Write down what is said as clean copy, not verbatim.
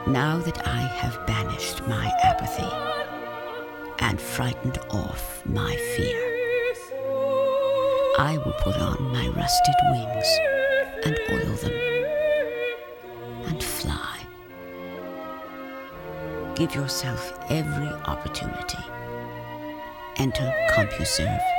Now that I have banished my apathy and frightened off my fear, I will put on my rusted wings and oil them and fly. Give yourself every opportunity. Enter Compuserve.